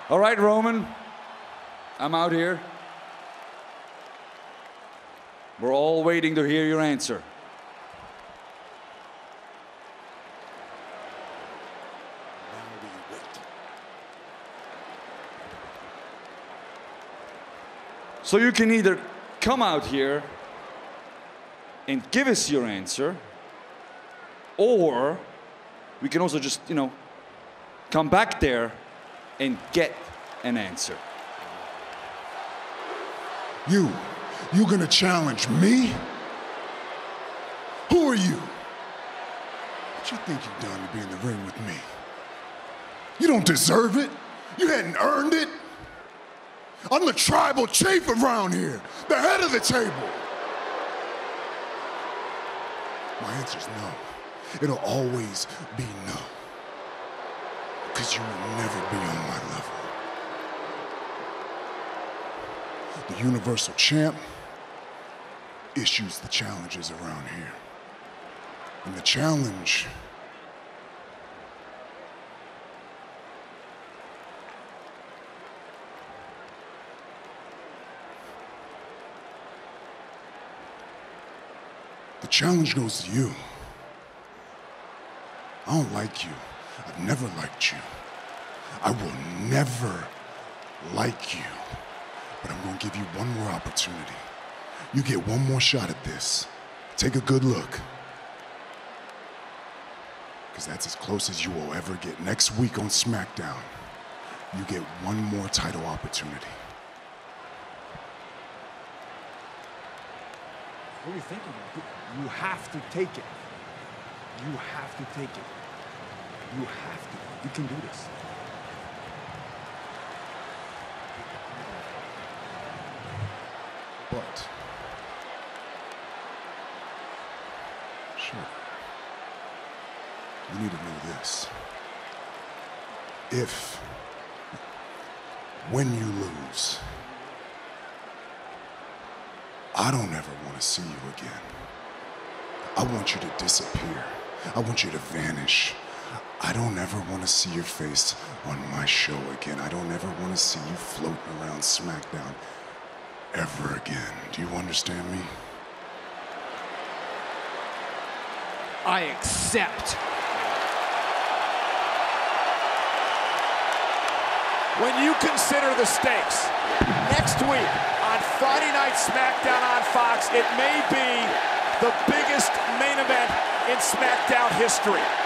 All right, Roman, I'm out here. We're all waiting to hear your answer. Now we wait. So you can either come out here and give us your answer, or we can also just, come back there and get an answer. You gonna challenge me? Who are you? What you think you've done to be in the ring with me? You don't deserve it. You hadn't earned it. I'm the tribal chief around here, the head of the table. My answer's no. It'll always be no. Because you will never be on my level. The Universal Champ issues the challenges around here. And the challenge goes to you. I don't like you. I've never liked you. I will never like you. But I'm gonna give you one more opportunity. You get one more shot at this. Take a good look. Because that's as close as you will ever get. Next week on SmackDown, you get one more title opportunity. What are you thinking? You have to take it. You have to take it. You have to. You can do this. But, sure, you need to know this. When you lose, I don't ever want to see you again. I want you to disappear. I want you to vanish. I don't ever want to see your face on my show again. I don't ever want to see you floating around SmackDown ever again. Do you understand me? I accept. When you consider the stakes, next week on Friday Night SmackDown on Fox, it may be the biggest main event in SmackDown history.